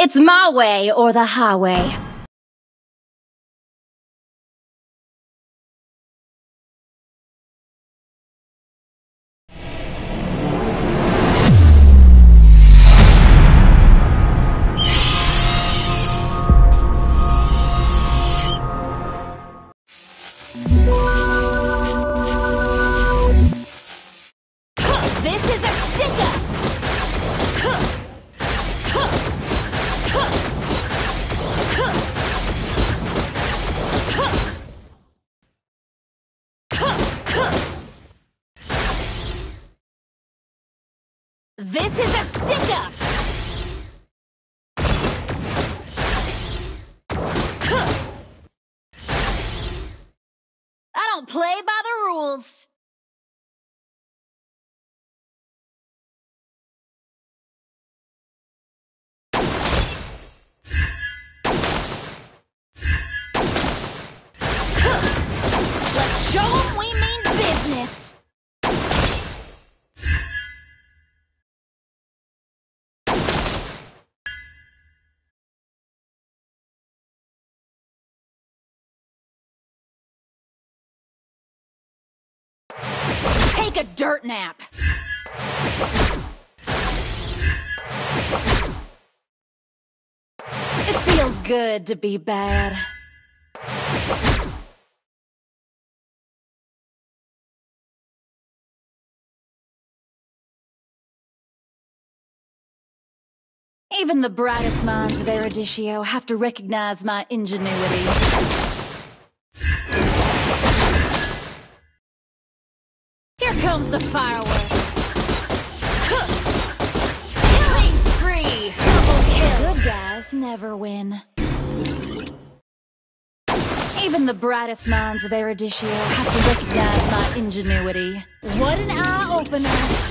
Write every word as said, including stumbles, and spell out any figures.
It's my way or the highway. This is a stick-up! This is a stick-up! I don't play by the rules. Let's show 'em we mean business. Take a dirt nap. It feels good to be bad. Even the brightest minds of Eruditio have to recognize my ingenuity. Here comes the fireworks. Killing spree! Double kill! Good guys never win. Even the brightest minds of Eruditio have to recognize my ingenuity. What an eye-opener!